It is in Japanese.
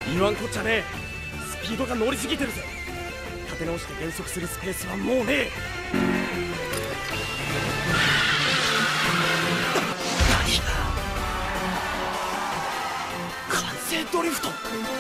言わんこっちゃねえ。スピードが乗りすぎてるぜ。立て直して減速するスペースはもうねえ。何？完成ドリフト。